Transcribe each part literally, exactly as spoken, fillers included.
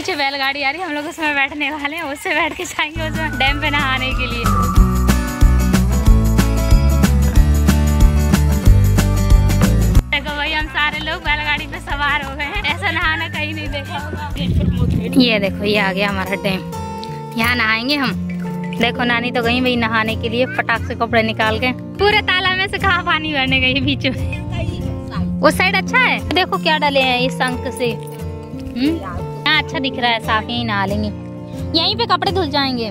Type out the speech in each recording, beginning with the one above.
पीछे बैलगाड़ी आ रही है, हम लोग उसमें बैठने वाले हैं, उससे बैठ के जाएंगे उसमें डैम पे नहाने के लिए। देखो भाई हम सारे लोग बैलगाड़ी पे सवार हो गए हैं, ऐसा नहाना कहीं नहीं देखा होगा। ये देखो ये आ गया हमारा डैम, यहाँ नहाएंगे हम। देखो नानी तो गई भाई नहाने के लिए, फटाक से कपड़े निकाल के। पूरे तालाब में से कहाँ पानी भरने गई बीच में। उस साइड अच्छा है, देखो क्या डाले हैं इस शंख से। यहाँ अच्छा दिख रहा है, साफ यहीं नहा लेंगे, यहीं पे कपड़े धुल जाएंगे।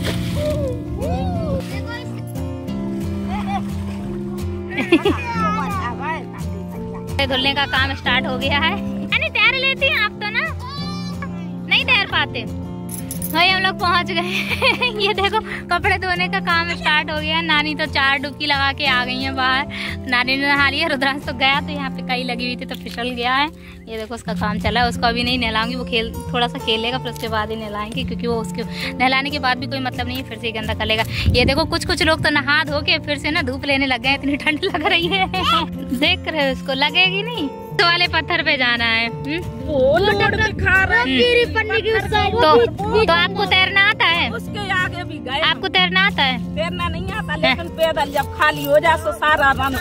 धुलने का काम स्टार्ट हो गया है। यानी तैर लेती हैं आप तो ना, नहीं तैर पाते भाई। हम लोग पहुंच गए। ये देखो कपड़े धोने का काम स्टार्ट हो गया। नानी तो चार डुबकी लगा के आ गई है बाहर, नानी ने नहा लिया। रुद्रांश तो गया तो यहाँ पे कई लगी हुई थी तो फिसल गया है। ये देखो उसका काम चला है, उसको अभी नहीं नहलाऊंगी, वो खेल थोड़ा सा खेलेगा फिर उसके बाद ही नहलाएंगे, क्योंकि वो उसके नहलाने के बाद भी कोई मतलब नहीं है, फिर से गंदा करेगा। ये देखो कुछ कुछ लोग तो नहा धो के फिर से ना धूप लेने लग गए, इतनी ठंड लग रही है। देख रहे हो उसको, लगेगी नहीं। तो वाले पत्थर पे जाना है। वो तो, तो आपको तैरना आता है? उसके आगे भी गए। आपको तैरना आता है? तैरना नहीं आता, लेकिन पैदल जब खाली हो जाए तो सारा रन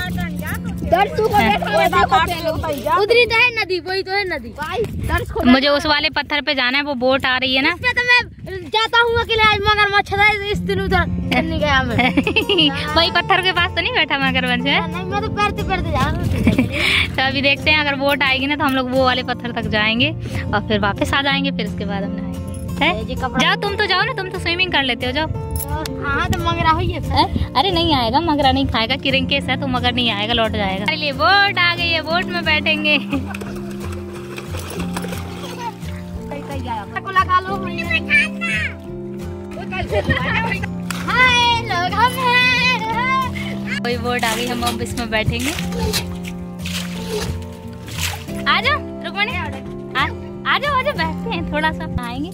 उधरी तो है नदी, वही तो है नदी। मुझे उस वाले पत्थर पे जाना है, वो बोट आ रही है ना। इसमें तो मैं जाता हूँ अकेले, मगर मच्छर इस दिन उधर नहीं गया मैं। वही पत्थर के पास तो नहीं बैठा मगरमच्छ है? नहीं, मैं तो पैरते पैरते जा रहा हूँ। तो अभी देखते हैं, अगर बोट आएगी ना तो हम लोग वो वाले पत्थर तक जाएंगे और फिर वापस आ जाएंगे, फिर उसके बाद हम नहाएंगे। जाओ तुम तो जाओ ना, तुम तो स्विमिंग कर लेते हो, जाओ। हाँ तो मगरा हुई है। अरे नहीं आएगा, मगरा नहीं खाएगा, किरिंग केस है तो मगर नहीं आएगा, लौट जाएगा। चलिए बोट आ गई है, बोट में बैठेंगे। लगा लो। हाय लोग, हम हैं। कोई बोट आ गई, हम अब इसमें बैठेंगे। आ जाओ रुकमणी, आ जाओ आ जाओ, बैठते हैं थोड़ा सा, आएंगे।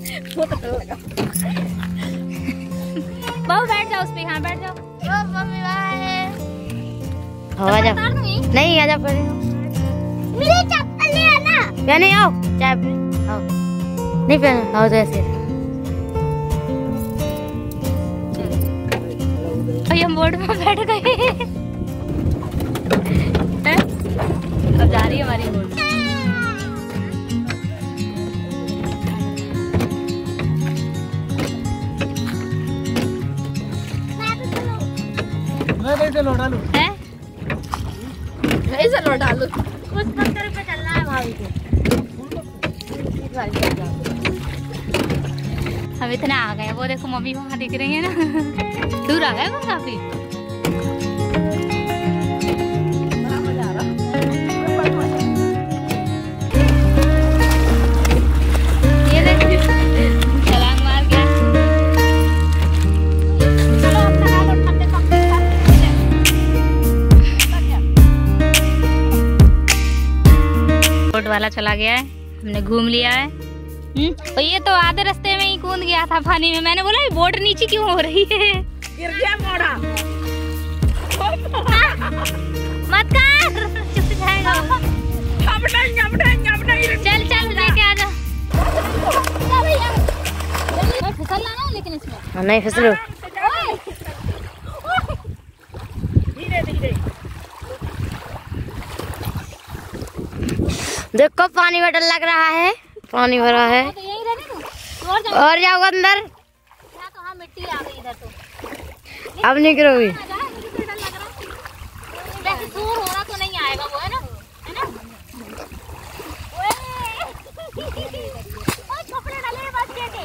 बहू बैठ जाओ उस पे, हाँ बैठ जाओ। Mummy bye. आ जाओ। नहीं आ जाओ, मेरी चप्पल ले आना। पहने आओ, चाय आओ। नहीं पहने आओ तो ऐसे। हम बोर्ड में बैठ गए। अब जा रही है हमारी बोर्ड। मैं लौटा लूं हैं? ऐसे लौटा लूं। कुछ पत्थर पे चलना है भाभी को। हम इतना आ गए, वो देखो मम्मी वहाँ दिख रही है ना। दूर आ गए वो काफी। ये देख छलांग मार के। बोट वाला चला गया है, हमने घूम लिया है। और ये तो आधे रास्ते में ही कूद गया था पानी में। मैंने बोला बोट नीचे क्यों हो रही है? गिर गया मोड़ा। मत कर, चुप जाएगा। चल चल लेके आ जा। फिसलना ना लेकिन इसमें। नहीं फिसलो। धीरे धीरे देखो पानी में डर लग रहा है, पानी भरा है। तो यहीं रहने दो, और जाओ। और जाओ अंदर। यहाँ तो हाँ मिट्टी आ गई इधर तो। अब नहीं गिरोगी। वैसे दूर हो रहा तो नहीं आएगा वो, है ना, है ना? कपड़े डाले बच्चे के।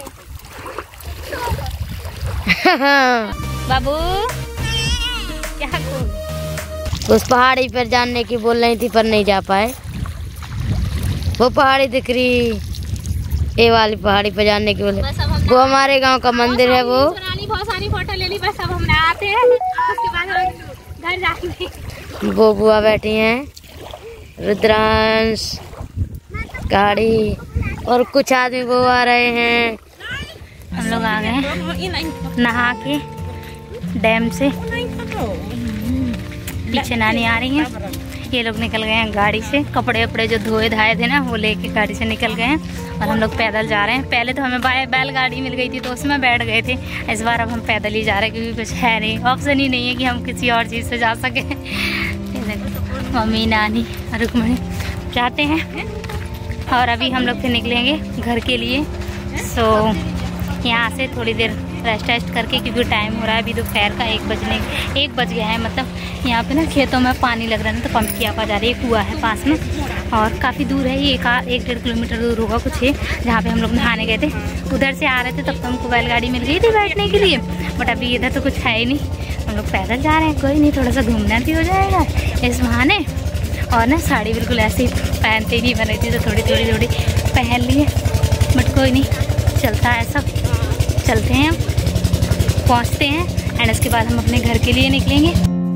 बाबू क्या करूं? उस पहाड़ी पर जाने की बोल रही थी पर नहीं जा पाए। वो पहाड़ी दिख रही, ये वाली पहाड़ी पर जाने की बोले। वो हमारे गांव का मंदिर है। वो बहुत सारी फोटो ले ली, बस अब हम आते हैं, उसके बाद घर जाएंगे। वो बुआ बैठी हैं, रुद्रांश, गाड़ी और कुछ आदमी वो आ रहे हैं। हम लोग आ गए नहा के डैम से। पीछे नानी आ रही है। ये लोग निकल गए हैं गाड़ी से, कपड़े वपड़े जो धोए धाए थे ना वो लेके गाड़ी से निकल गए हैं और हम लोग पैदल जा रहे हैं। पहले तो हमें बैलगाड़ी मिल गई थी तो उसमें बैठ गए थे, इस बार अब हम पैदल ही जा रहे हैं क्योंकि कुछ है नहीं, ऑप्शन ही नहीं है कि हम किसी और चीज़ से जा सके। मम्मी नानी रुक्मणी जाते हैं और अभी हम लोग फिर निकलेंगे घर के लिए। सो यहाँ से थोड़ी देर रेस्ट वेस्ट करके, क्योंकि टाइम हो रहा है अभी दोपहर का एक बजने एक बज गया है। मतलब यहाँ पे ना खेतों में पानी लग रहा है ना, तो पंप की आवाज़ आ रही है, कुआं है पास में और काफ़ी दूर है, ये एक एक डेढ़ किलोमीटर दूर होगा कुछ है जहाँ पे हम लोग नहाने गए थे। उधर से आ रहे थे तब तो हमको बैलगाड़ी मिल गई थी बैठने के लिए, बट अभी इधर तो कुछ है ही नहीं, हम लोग पैदल जा रहे हैं। कोई नहीं, थोड़ा सा घूमना भी हो जाएगा इस बहाने। और ना साड़ी बिल्कुल ऐसे ही पहनते ही नहीं बन रही थी, तो थोड़ी थोड़ी थोड़ी पहन लिए, बट कोई नहीं, चलता है सब। चलते हैं, पहुंचते हैं एंड उसके बाद हम अपने घर के लिए निकलेंगे।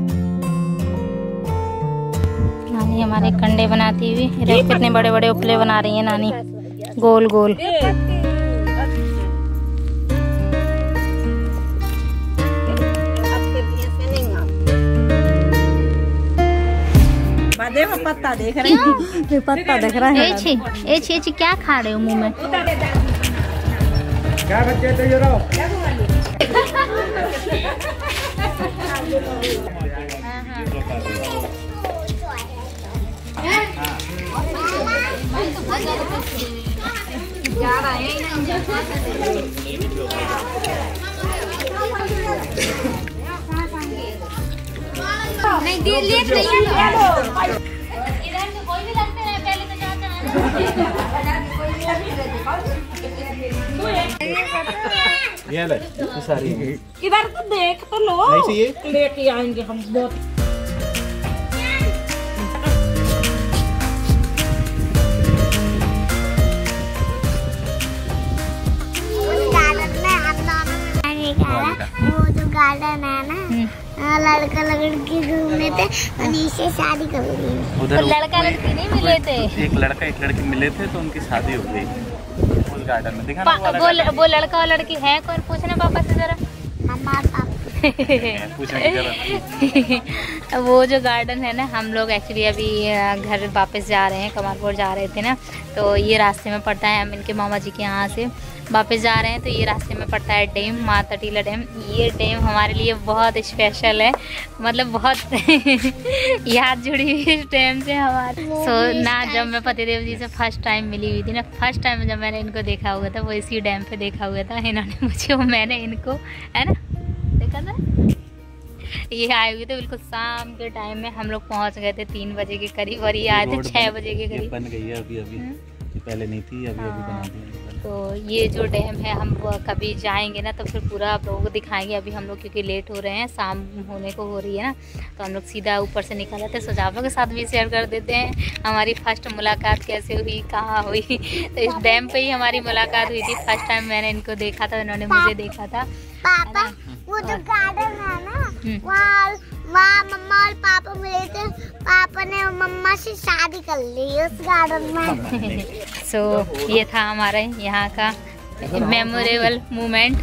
नानी हमारे कंडे बनाती हुई, कितने बड़े बड़े उपले बना रही है नानी, गोल गोल। देखो पत्ता देख रहे हैं, पत्ता देख रहा है। एची एची एची क्या खा रहे हो मुंह में? क्या बच्चे तो जरा जा रहा है नहीं दिए लिए नहीं है। इधर से कोई भी लगते हैं, पहले तो जाते ये सारी इधर तो देख तो लो, नहीं चाहिए लेके आएंगे हम बहुत। वो जो गार्डन है ना, लड़का लड़की घूमने थे और नीचे शादी कर ली। उधर लड़का लड़की नहीं मिले थे, एक लड़का एक लड़की मिले थे तो उनकी शादी हो गई उस गार्डन में। देखा ना वो, वो, वो लड़का और लड़की है कौन? पूछना पापा से जरा। हमारे पापा वो जो गार्डन है ना, हम लोग एक्चुअली अभी घर वापस जा रहे हैं, कमालपुर जा रहे थे ना, तो ये रास्ते में पड़ता है, हम इनके मामा जी के यहाँ से वापस जा रहे हैं, तो ये रास्ते में पड़ता है डैम, माता टीला डैम। ये डैम हमारे लिए बहुत स्पेशल है, मतलब बहुत याद जुड़ी हुई इस डैम से हमारे। सो ना जब मैं पतिदेव जी से फर्स्ट टाइम मिली हुई थी ना, फर्स्ट टाइम जब मैंने इनको देखा हुआ था वो इसी डैम पे देखा हुआ था, इन्होंने मुझे, वो मैंने इनको, है ना, देखा था। ये आए हुए थे बिल्कुल शाम के टाइम में, हम लोग पहुंच गए थे तीन बजे के करीब और ये आए थे छः बजे के करीब। बन गई है अभी अभी, पहले नहीं थी, अभी अभी बना दी। तो ये जो डैम है, हम कभी जाएंगे ना तो फिर पूरा आप लोगों को दिखाएंगे। अभी हम लोग क्योंकि लेट हो रहे हैं, शाम होने को हो रही है ना, तो हम लोग सीधा ऊपर से निकल आते हैं। सो आप लोगों के साथ भी शेयर कर देते हैं हमारी फर्स्ट मुलाकात कैसे हुई, कहाँ हुई। तो इस डैम पे ही हमारी मुलाकात हुई थी, फर्स्ट टाइम मैंने इनको देखा था, इन्होंने मुझे देखा था। पापा वो जो गार्डन है ना, वहाँ वहाँ मम्मा और पापा मिले थे, पापा ने मम्मा से शादी कर ली उस गार्डन में। सो so, ये था हमारे यहाँ का मेमोरेबल मोमेंट।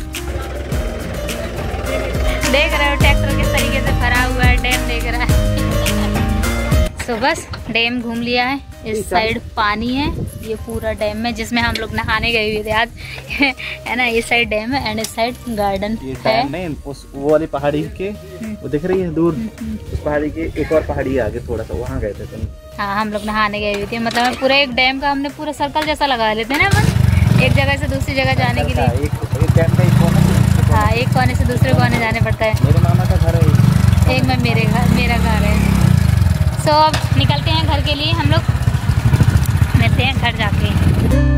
देख रहे हो ट्रैक्टर किस तरीके से भरा हुआ है, डैम देख रहा है। सो so, बस डैम घूम लिया है, इस साइड पानी है, ये पूरा डैम में जिसमें हम लोग नहाने गए हुए थे आज है ना। इस साइड डैम है एंड इस साइड गार्डन है। नहीं, उस वो वाली पहाड़ी के वो दिख रही है दूर, उस पहाड़ी के एक और पहाड़ी आगे थोड़ा सा, वहाँ गए थे तुम। हाँ, हम लोग नहाने गए हुए थे, मतलब पूरा एक डैम का हमने पूरा सर्कल जैसा लगा लेते हैं ना अपन, एक जगह से दूसरी जगह जाने के लिए। एक एक डैम का एक कोने से, हाँ, एक कोने से दूसरे कोने जाने पड़ता है। मेरे मामा का घर है, एक में मेरे घर, मेरा घर है। सो अब निकलते हैं घर के लिए, हम लोग मिलते हैं घर जाके।